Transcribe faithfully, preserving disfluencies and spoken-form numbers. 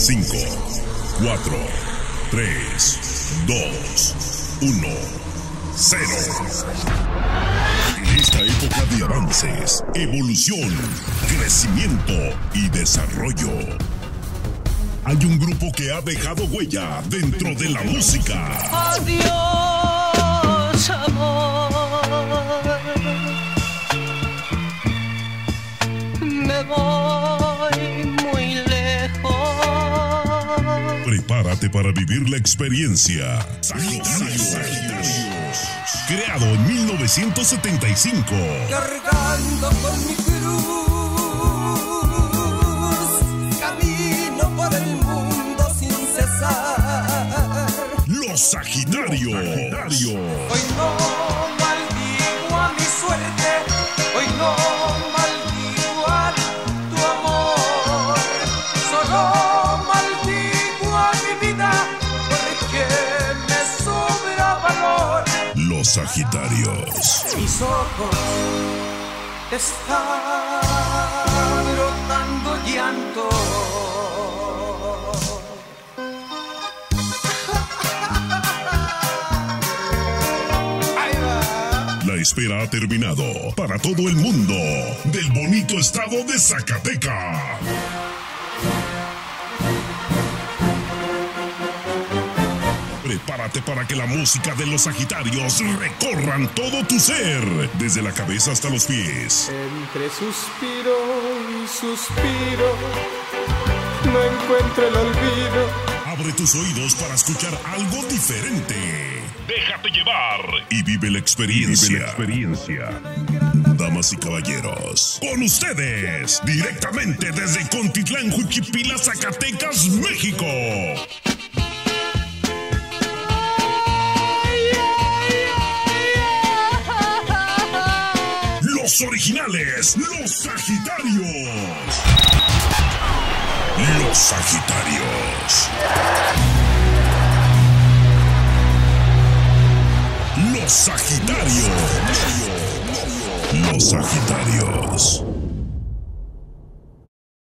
cinco, cuatro, tres, dos, uno, cero. En esta época de avances, evolución, crecimiento y desarrollo, hay un grupo que ha dejado huella dentro de la música. Adiós, amor. Me voy muy lejos. Prepárate para vivir la experiencia. Sagitarios. Sagitarios. Creado en mil novecientos setenta y cinco. Cargando con mi cruz, camino por el mundo sin cesar. Los Sagitarios. Sagitarios. Hoy no maldigo a mi suerte, hoy no maldigo a tu amor, solo maldigo a mi vida porque me sobra valor. Los Sagitarios. Mis ojos están brotando llanto. La espera ha terminado para todo el mundo del bonito estado de Zacatecas. Prepárate para que la música de los Sagitarios recorran todo tu ser, desde la cabeza hasta los pies. Entre suspiro y suspiro, no encuentro el olvido. Abre tus oídos para escuchar algo diferente. Déjate llevar y vive la experiencia. Vive la experiencia. Damas y caballeros, con ustedes, directamente desde Contitlán, Juchipila, Zacatecas, México. Los originales, los Sagitarios. Los Sagitarios. Los Sagitarios. Los Sagitarios.